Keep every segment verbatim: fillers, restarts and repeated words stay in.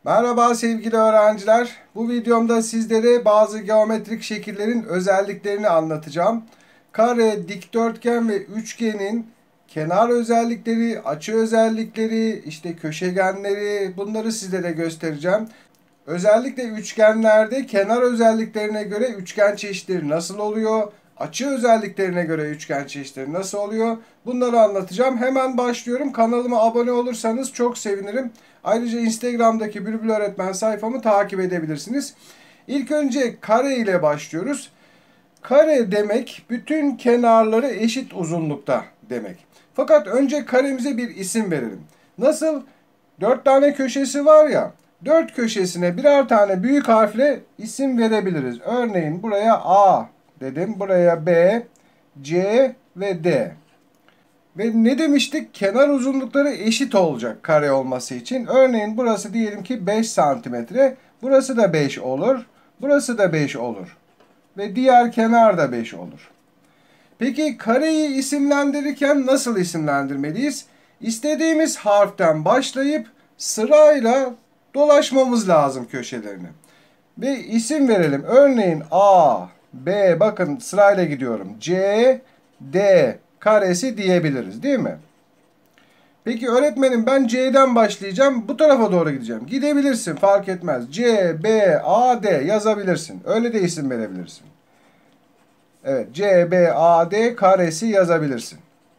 Merhaba sevgili öğrenciler. Bu videomda sizlere bazı geometrik şekillerin özelliklerini anlatacağım. Kare, dikdörtgen ve üçgenin kenar özellikleri, açı özellikleri, işte köşegenleri, bunları sizlere göstereceğim. Özellikle üçgenlerde kenar özelliklerine göre üçgen çeşitleri nasıl oluyor? Açı özelliklerine göre üçgen çeşitleri nasıl oluyor? Bunları anlatacağım. Hemen başlıyorum. Kanalıma abone olursanız çok sevinirim. Ayrıca Instagram'daki Bülbül Öğretmen sayfamı takip edebilirsiniz. İlk önce kare ile başlıyoruz. Kare demek bütün kenarları eşit uzunlukta demek. Fakat önce karemize bir isim verelim. Nasıl? Dört tane köşesi var ya. Dört köşesine birer tane büyük harfle isim verebiliriz. Örneğin buraya A dedim. Buraya B, C ve D. Ve ne demiştik? Kenar uzunlukları eşit olacak kare olması için. Örneğin burası diyelim ki beş santimetre. Burası da beş olur. Burası da beş olur. Ve diğer kenar da beş olur. Peki kareyi isimlendirirken nasıl isimlendirmeliyiz? İstediğimiz harften başlayıp sırayla dolaşmamız lazım köşelerini. Ve isim verelim. Örneğin A, B, bakın sırayla gidiyorum. C, D karesi diyebiliriz değil mi? Peki öğretmenim ben C'den başlayacağım. Bu tarafa doğru gideceğim. Gidebilirsin, fark etmez. C, B, A, D yazabilirsin. Öyle de isim verebilirsin. Evet, C, B, A, D karesi yazabilirsin.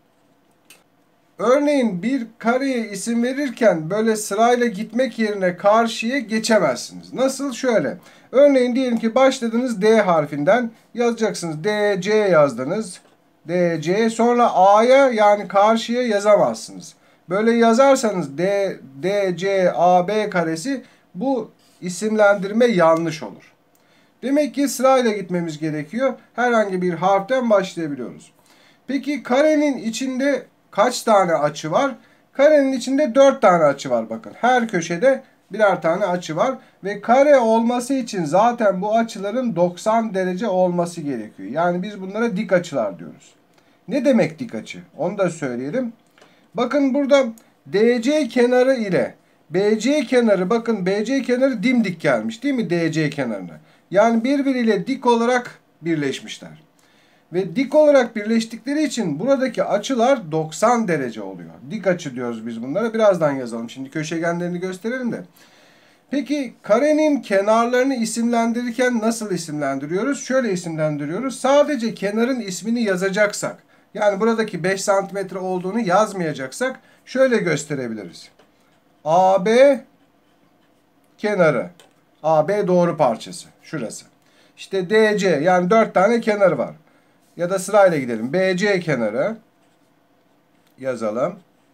Örneğin bir kareye isim verirken böyle sırayla gitmek yerine karşıya geçemezsiniz. Nasıl? Şöyle. Örneğin diyelim ki başladınız D harfinden, yazacaksınız. D, C yazdınız. D, C. Sonra A'ya, yani karşıya yazamazsınız. Böyle yazarsanız D, D, C, A, B karesi, bu isimlendirme yanlış olur. Demek ki sırayla gitmemiz gerekiyor. Herhangi bir harften başlayabiliyoruz. Peki karenin içinde kaç tane açı var? Karenin içinde dört tane açı var bakın. Her köşede birer tane açı var. Ve kare olması için zaten bu açıların doksan derece olması gerekiyor. Yani biz bunlara dik açılar diyoruz. Ne demek dik açı? Onu da söyleyelim. Bakın burada D C kenarı ile B C kenarı, bakın B C kenarı dimdik gelmiş değil mi D C kenarına? Yani birbiriyle dik olarak birleşmişler. Ve dik olarak birleştikleri için buradaki açılar doksan derece oluyor. Dik açı diyoruz biz bunlara. Birazdan yazalım. Şimdi köşegenlerini gösterelim de. Peki karenin kenarlarını isimlendirirken nasıl isimlendiriyoruz? Şöyle isimlendiriyoruz. Sadece kenarın ismini yazacaksak, yani buradaki beş santimetre olduğunu yazmayacaksak şöyle gösterebiliriz. A B kenarı. A B doğru parçası. Şurası. İşte D C, yani dört tane kenarı var. Ya da sırayla gidelim. B C kenarı yazalım.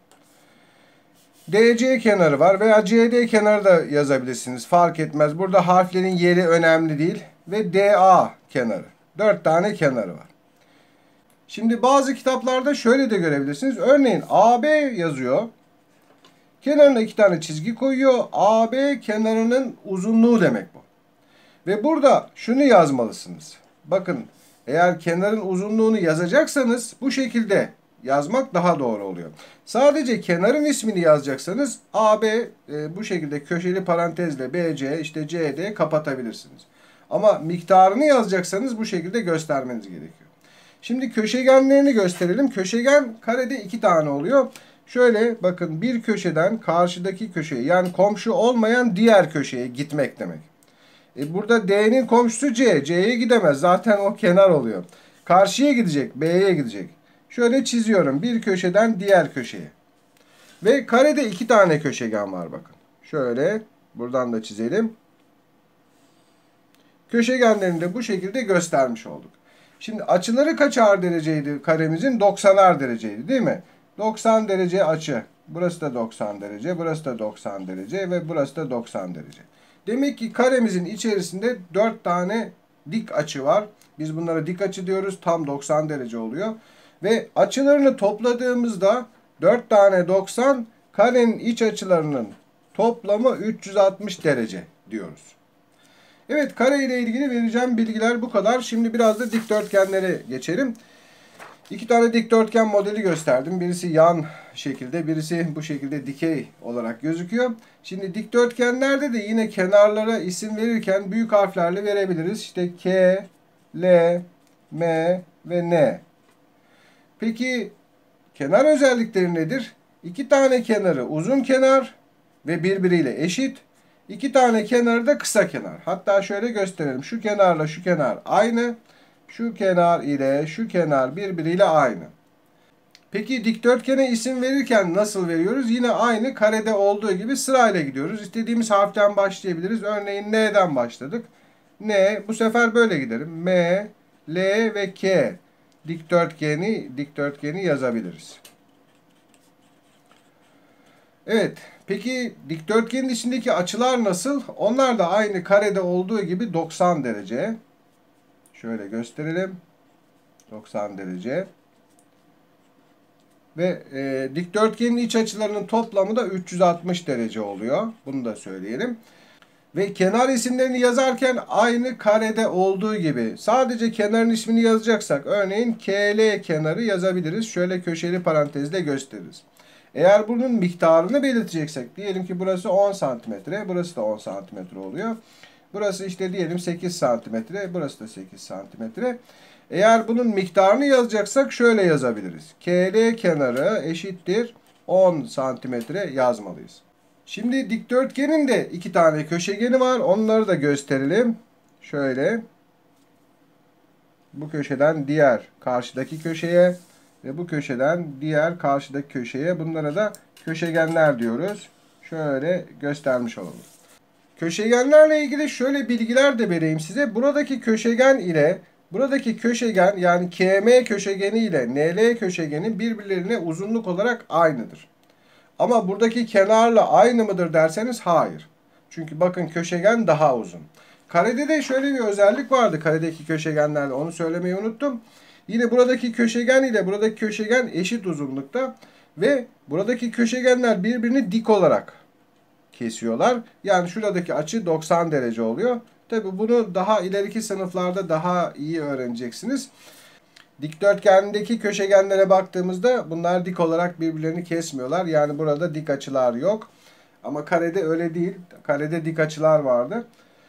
D C kenarı var veya C D kenarı da yazabilirsiniz. Fark etmez. Burada harflerin yeri önemli değil. Ve D A kenarı. dört tane kenarı var. Şimdi bazı kitaplarda şöyle de görebilirsiniz. Örneğin A B yazıyor. Kenarına iki tane çizgi koyuyor. A B kenarının uzunluğu demek bu. Ve burada şunu yazmalısınız. Bakın, eğer kenarın uzunluğunu yazacaksanız bu şekilde yazmak daha doğru oluyor. Sadece kenarın ismini yazacaksanız A B e, bu şekilde köşeli parantezle B C, işte C D kapatabilirsiniz. Ama miktarını yazacaksanız bu şekilde göstermeniz gerekiyor. Şimdi köşegenlerini gösterelim. Köşegen karede iki tane oluyor. Şöyle bakın, bir köşeden karşıdaki köşeye, yani komşu olmayan diğer köşeye gitmek demek. E burada D'nin komşusu C. C'ye gidemez. Zaten o kenar oluyor. Karşıya gidecek. B'ye gidecek. Şöyle çiziyorum. Bir köşeden diğer köşeye. Ve karede iki tane köşegen var bakın. Şöyle buradan da çizelim. Köşegenlerini de bu şekilde göstermiş olduk. Şimdi açıları kaçar dereceydi karemizin? doksanar dereceydi değil mi? doksan derece açı. Burası da doksan derece. Burası da doksan derece. Ve burası da doksan derece. Demek ki karemizin içerisinde dört tane dik açı var. Biz bunlara dik açı diyoruz. Tam doksan derece oluyor. Ve açılarını topladığımızda dört tane doksan, karenin iç açılarının toplamı üç yüz altmış derece diyoruz. Evet, kare ile ilgili vereceğim bilgiler bu kadar. Şimdi biraz da dikdörtgenlere geçelim. İki tane dikdörtgen modeli gösterdim. Birisi yan şekilde, birisi bu şekilde dikey olarak gözüküyor. Şimdi dikdörtgenlerde de yine kenarlara isim verirken büyük harflerle verebiliriz. İşte K, L, M ve N. Peki kenar özellikleri nedir? İki tane kenarı uzun kenar ve birbiriyle eşit. İki tane kenarı da kısa kenar. Hatta şöyle gösterelim. Şu kenarla şu kenar aynı. Şu kenar ile şu kenar birbiriyle aynı. Peki dikdörtgene isim verirken nasıl veriyoruz? Yine aynı karede olduğu gibi sırayla gidiyoruz. İstediğimiz harften başlayabiliriz. Örneğin N'den başladık. N, bu sefer böyle giderim. M, L ve K dikdörtgeni dikdörtgeni yazabiliriz. Evet. Peki dikdörtgenin içindeki açılar nasıl? Onlar da aynı karede olduğu gibi doksan derece. Şöyle gösterelim. doksan derece. Ve e, dikdörtgenin iç açılarının toplamı da üç yüz altmış derece oluyor. Bunu da söyleyelim. Ve kenar isimlerini yazarken aynı karede olduğu gibi sadece kenarın ismini yazacaksak örneğin K L kenarı yazabiliriz. Şöyle köşeli parantezle gösteririz. Eğer bunun miktarını belirteceksek diyelim ki burası on santimetre, burası da on santimetre oluyor. Burası işte diyelim sekiz santimetre, burası da sekiz santimetre. Eğer bunun miktarını yazacaksak şöyle yazabiliriz. K L kenarı eşittir on santimetre yazmalıyız. Şimdi dikdörtgenin de iki tane köşegeni var. Onları da gösterelim. Şöyle. Bu köşeden diğer karşıdaki köşeye ve bu köşeden diğer karşıdaki köşeye. Bunlara da köşegenler diyoruz. Şöyle göstermiş olalım. Köşegenlerle ilgili şöyle bilgiler de vereyim size. Buradaki köşegen ile buradaki köşegen yani K M köşegeni ile N L köşegeni birbirlerine uzunluk olarak aynıdır. Ama buradaki kenarla aynı mıdır derseniz hayır. Çünkü bakın köşegen daha uzun. Karede de şöyle bir özellik vardı karedeki köşegenlerle, onu söylemeyi unuttum. Yine buradaki köşegen ile buradaki köşegen eşit uzunlukta ve buradaki köşegenler birbirini dik olarak kesiyorlar. Yani şuradaki açı doksan derece oluyor. Tabi bunu daha ileriki sınıflarda daha iyi öğreneceksiniz. Dikdörtgendeki köşegenlere baktığımızda bunlar dik olarak birbirlerini kesmiyorlar. Yani burada dik açılar yok. Ama karede öyle değil. Karede dik açılar vardı.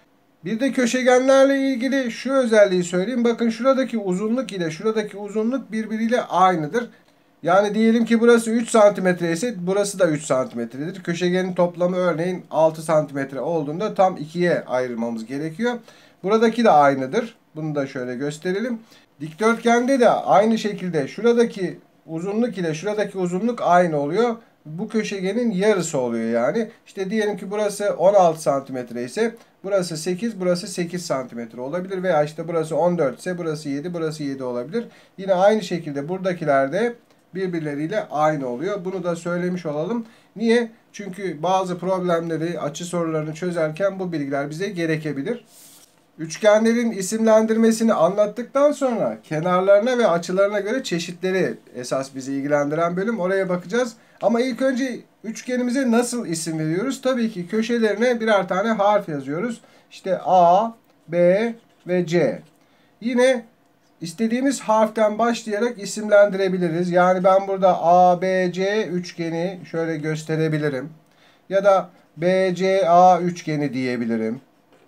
Bir de köşegenlerle ilgili şu özelliği söyleyeyim. Bakın şuradaki uzunluk ile şuradaki uzunluk birbiriyle aynıdır. Yani diyelim ki burası üç santimetre ise burası da üç santimetredir. Köşegenin toplamı örneğin altı santimetre olduğunda tam ikiye ayırmamız gerekiyor. Buradaki de aynıdır. Bunu da şöyle gösterelim. Dikdörtgende de aynı şekilde şuradaki uzunluk ile şuradaki uzunluk aynı oluyor. Bu köşegenin yarısı oluyor yani. İşte diyelim ki burası on altı santimetre ise burası sekiz, burası sekiz santimetre olabilir. Veya işte burası on dört ise burası yedi, burası yedi olabilir. Yine aynı şekilde buradakiler de birbirleriyle aynı oluyor. Bunu da söylemiş olalım. Niye? Çünkü bazı problemleri, açı sorularını çözerken bu bilgiler bize gerekebilir. Üçgenlerin isimlendirmesini anlattıktan sonra kenarlarına ve açılarına göre çeşitleri esas bizi ilgilendiren bölüm. Oraya bakacağız. Ama ilk önce üçgenimize nasıl isim veriyoruz? Tabii ki köşelerine birer tane harf yazıyoruz. İşte A, B ve C. Yine istediğimiz harften başlayarak isimlendirebiliriz. Yani ben burada A B C üçgeni şöyle gösterebilirim. Ya da B C A üçgeni diyebilirim.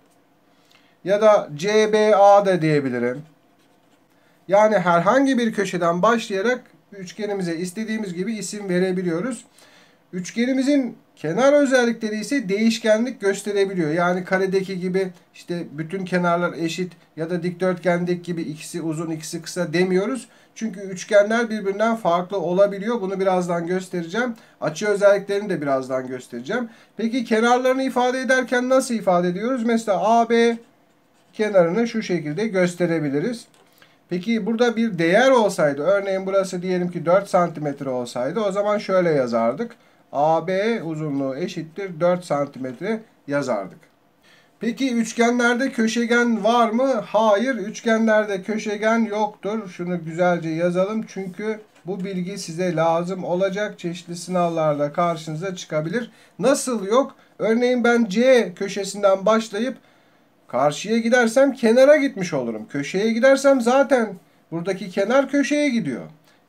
Ya da C B A da diyebilirim. Yani herhangi bir köşeden başlayarak üçgenimize istediğimiz gibi isim verebiliyoruz. Üçgenimizin kenar özellikleri ise değişkenlik gösterebiliyor. Yani karedeki gibi işte bütün kenarlar eşit ya da dikdörtgendeki gibi ikisi uzun ikisi kısa demiyoruz. Çünkü üçgenler birbirinden farklı olabiliyor. Bunu birazdan göstereceğim. Açı özelliklerini de birazdan göstereceğim. Peki kenarlarını ifade ederken nasıl ifade ediyoruz? Mesela A B kenarını şu şekilde gösterebiliriz. Peki burada bir değer olsaydı, örneğin burası diyelim ki dört santimetre olsaydı, o zaman şöyle yazardık. A B uzunluğu eşittir dört santimetre yazardık. Peki üçgenlerde köşegen var mı? Hayır, üçgenlerde köşegen yoktur. Şunu güzelce yazalım çünkü bu bilgi size lazım olacak. Çeşitli sınavlarda karşınıza çıkabilir. Nasıl yok? Örneğin ben C köşesinden başlayıp karşıya gidersem kenara gitmiş olurum. Köşeye gidersem zaten buradaki kenar köşeye gidiyor.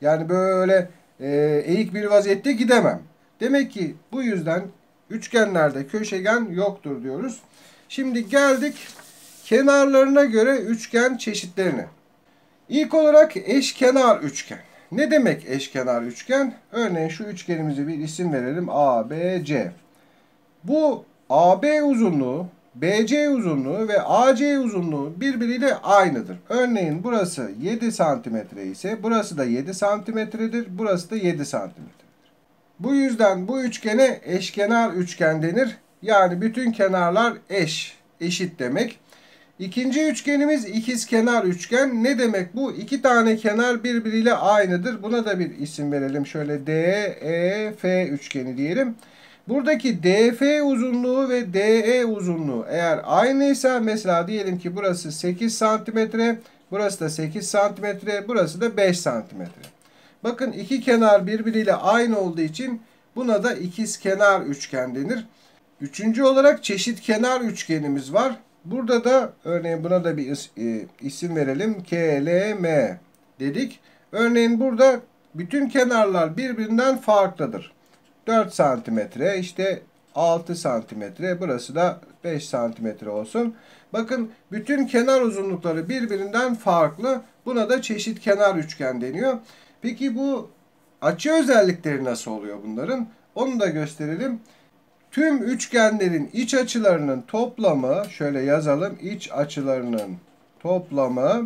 Yani böyle e, eğik bir vaziyette gidemem. Demek ki bu yüzden üçgenlerde köşegen yoktur diyoruz. Şimdi geldik kenarlarına göre üçgen çeşitlerine. İlk olarak eşkenar üçgen. Ne demek eşkenar üçgen? Örneğin şu üçgenimize bir isim verelim. A, B, C. Bu A B uzunluğu, B C uzunluğu ve A C uzunluğu birbiriyle aynıdır. Örneğin burası yedi santimetre ise burası da yedi santimetredir. Burası da yedi santimetredir. Bu yüzden bu üçgene eşkenar üçgen denir. Yani bütün kenarlar eş, eşit demek. İkinci üçgenimiz ikizkenar üçgen. Ne demek bu? İki tane kenar birbiriyle aynıdır. Buna da bir isim verelim. Şöyle D E F üçgeni diyelim. Buradaki D F uzunluğu ve D E uzunluğu eğer aynıysa, mesela diyelim ki burası sekiz santimetre, burası da sekiz santimetre, burası da beş santimetre. Bakın iki kenar birbiriyle aynı olduğu için buna da ikizkenar üçgen denir. Üçüncü olarak çeşitkenar üçgenimiz var. Burada da örneğin buna da bir is, e, isim verelim. K L M dedik. Örneğin burada bütün kenarlar birbirinden farklıdır. dört santimetre, işte altı santimetre, burası da beş santimetre olsun. Bakın bütün kenar uzunlukları birbirinden farklı. Buna da çeşitkenar üçgen deniyor. Peki bu açı özellikleri nasıl oluyor bunların? Onu da gösterelim. Tüm üçgenlerin iç açılarının toplamı, şöyle yazalım, iç açılarının toplamı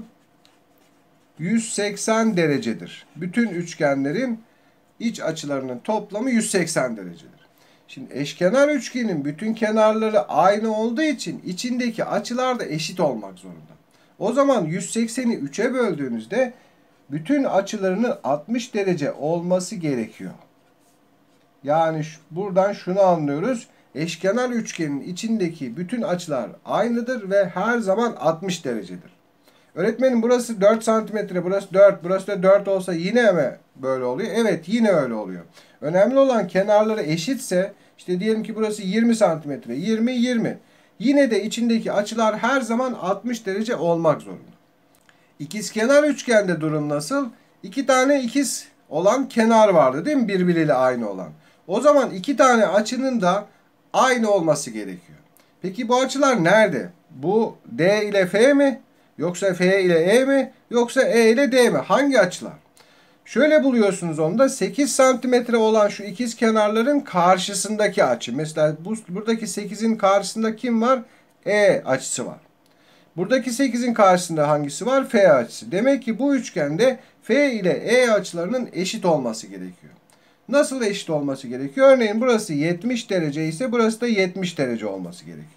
yüz seksen derecedir. Bütün üçgenlerin iç açılarının toplamı yüz seksen derecedir. Şimdi eşkenar üçgenin bütün kenarları aynı olduğu için içindeki açılar da eşit olmak zorunda. O zaman yüz sekseni üçe böldüğünüzde bütün açılarının altmış derece olması gerekiyor. Yani buradan şunu anlıyoruz. Eşkenar üçgenin içindeki bütün açılar aynıdır ve her zaman altmış derecedir. Öğretmenim burası dört santimetre, burası dört, burası da dört olsa yine mi böyle oluyor? Evet, yine öyle oluyor. Önemli olan kenarları eşitse, işte diyelim ki burası yirmi santimetre, yirmi, yirmi. Yine de içindeki açılar her zaman altmış derece olmak zorunda. İkizkenar üçgende durum nasıl? İki tane ikiz olan kenar vardı değil mi? Birbiriyle aynı olan. O zaman iki tane açının da aynı olması gerekiyor. Peki bu açılar nerede? Bu D ile F mi? Yoksa F ile E mi? Yoksa E ile D mi? Hangi açılar? Şöyle buluyorsunuz onu da, sekiz santimetre olan şu ikiz kenarların karşısındaki açı. Mesela bu, buradaki sekizin karşısında kim var? E açısı var. Buradaki sekizin karşısında hangisi var? F açısı. Demek ki bu üçgende F ile E açılarının eşit olması gerekiyor. Nasıl eşit olması gerekiyor? Örneğin burası yetmiş derece ise burası da yetmiş derece olması gerekiyor.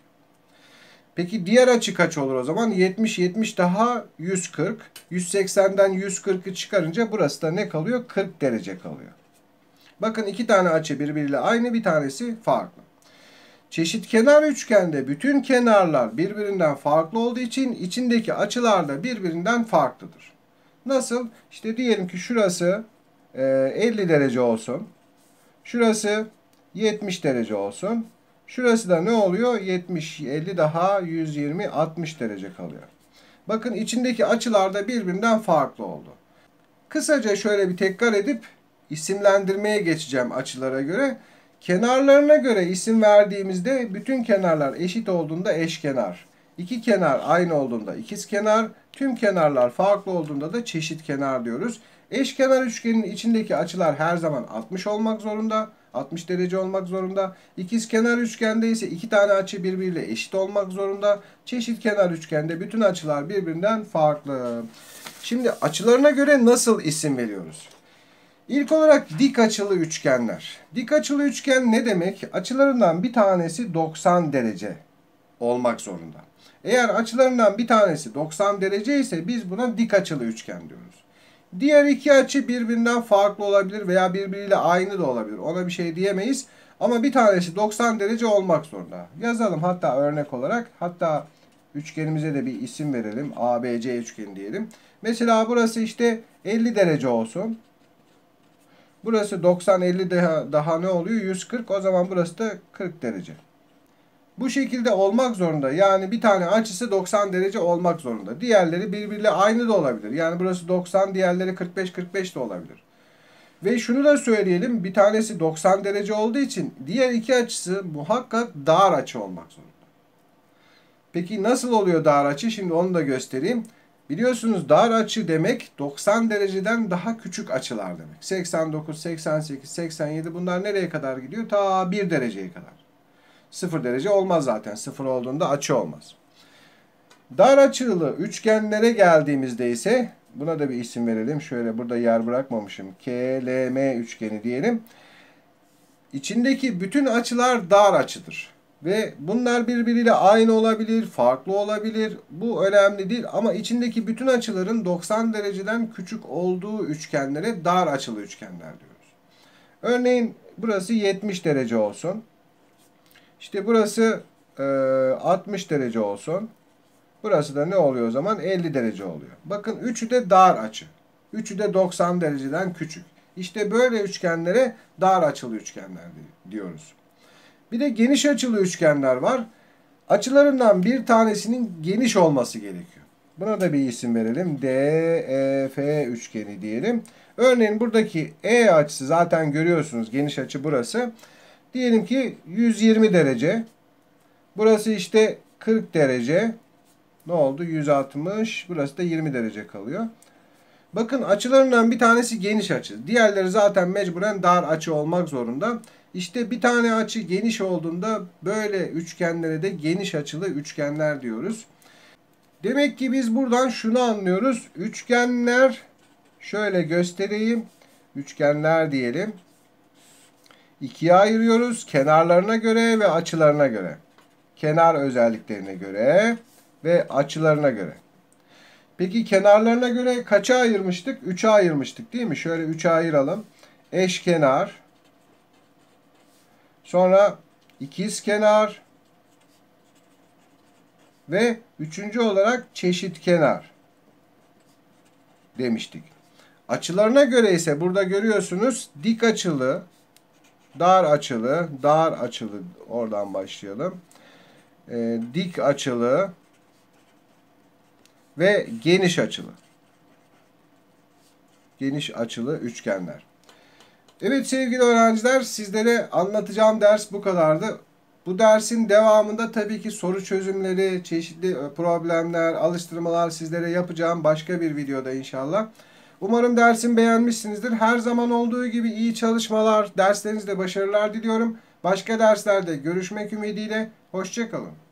Peki diğer açı kaç olur o zaman? yetmiş, yetmiş daha yüz kırk. yüz seksenden yüz kırkı çıkarınca burası da ne kalıyor? kırk derece kalıyor. Bakın iki tane açı birbiriyle aynı, bir tanesi farklı. Çeşitkenar üçgende bütün kenarlar birbirinden farklı olduğu için içindeki açılar da birbirinden farklıdır. Nasıl? İşte diyelim ki şurası elli derece olsun. Şurası yetmiş derece olsun. Şurası da ne oluyor? yetmiş, elli daha yüz yirmi, altmış derece kalıyor. Bakın içindeki açılar da birbirinden farklı oldu. Kısaca şöyle bir tekrar edip isimlendirmeye geçeceğim açılara göre. Kenarlarına göre isim verdiğimizde bütün kenarlar eşit olduğunda eşkenar. İki kenar aynı olduğunda ikizkenar, tüm kenarlar farklı olduğunda da çeşitkenar diyoruz. Eşkenar üçgenin içindeki açılar her zaman altmış olmak zorunda. altmış derece olmak zorunda. İkizkenar üçgende ise iki tane açı birbiriyle eşit olmak zorunda. Çeşitkenar üçgende bütün açılar birbirinden farklı. Şimdi açılarına göre nasıl isim veriyoruz? İlk olarak dik açılı üçgenler. Dik açılı üçgen ne demek? Açılarından bir tanesi doksan derece olmak zorunda. Eğer açılarından bir tanesi doksan derece ise biz buna dik açılı üçgen diyoruz. Diğer iki açı birbirinden farklı olabilir veya birbiriyle aynı da olabilir. Ona bir şey diyemeyiz. Ama bir tanesi doksan derece olmak zorunda. Yazalım hatta örnek olarak. Hatta üçgenimize de bir isim verelim. A B C üçgeni diyelim. Mesela burası işte elli derece olsun. Burası doksan, elli daha, daha ne oluyor? yüz kırk. O zaman burası da kırk derece. Bu şekilde olmak zorunda. Yani bir tane açısı doksan derece olmak zorunda. Diğerleri birbiriyle aynı da olabilir. Yani burası doksan, diğerleri kırk beş kırk beş de olabilir. Ve şunu da söyleyelim, bir tanesi doksan derece olduğu için diğer iki açısı muhakkak dar açı olmak zorunda. Peki nasıl oluyor dar açı? Şimdi onu da göstereyim. Biliyorsunuz dar açı demek doksan dereceden daha küçük açılar demek. seksen dokuz, seksen sekiz, seksen yedi bunlar nereye kadar gidiyor? Ta bir dereceye kadar. sıfır derece olmaz zaten. sıfır olduğunda açı olmaz. Dar açılı üçgenlere geldiğimizde ise buna da bir isim verelim. Şöyle burada yer bırakmamışım. K L M üçgeni diyelim. İçindeki bütün açılar dar açıdır. Ve bunlar birbiriyle aynı olabilir, farklı olabilir. Bu önemli değil ama içindeki bütün açıların doksan dereceden küçük olduğu üçgenlere dar açılı üçgenler diyoruz. Örneğin burası yetmiş derece olsun. İşte burası e, altmış derece olsun. Burası da ne oluyor o zaman? elli derece oluyor. Bakın üçü de dar açı. Üçü de doksan dereceden küçük. İşte böyle üçgenlere dar açılı üçgenler diyoruz. Bir de geniş açılı üçgenler var. Açılarından bir tanesinin geniş olması gerekiyor. Buna da bir isim verelim. D E F üçgeni diyelim. Örneğin buradaki E açısı zaten görüyorsunuz. Geniş açı burası. Diyelim ki yüz yirmi derece. Burası işte kırk derece. Ne oldu? yüz altmış. Burası da yirmi derece kalıyor. Bakın açılarından bir tanesi geniş açı. Diğerleri zaten mecburen dar açı olmak zorunda. İşte bir tane açı geniş olduğunda böyle üçgenlere de geniş açılı üçgenler diyoruz. Demek ki biz buradan şunu anlıyoruz. Üçgenler, şöyle göstereyim. Üçgenler diyelim. İkiye ayırıyoruz. Kenarlarına göre ve açılarına göre. Kenar özelliklerine göre ve açılarına göre. Peki kenarlarına göre kaça ayırmıştık? üçe ayırmıştık değil mi? Şöyle üçe ayıralım. Eşkenar. Sonra ikizkenar. Ve üçüncü olarak çeşitkenar demiştik. Açılarına göre ise burada görüyorsunuz dik açılı, dar açılı, dar açılı, oradan başlayalım. Ee, dik açılı ve geniş açılı. Geniş açılı üçgenler. Evet sevgili öğrenciler, sizlere anlatacağım ders bu kadardı. Bu dersin devamında tabii ki soru çözümleri, çeşitli problemler, alıştırmalar sizlere yapacağım başka bir videoda inşallah. Umarım dersimi beğenmişsinizdir. Her zaman olduğu gibi iyi çalışmalar, derslerinizde başarılar diliyorum. Başka derslerde görüşmek ümidiyle. Hoşça kalın.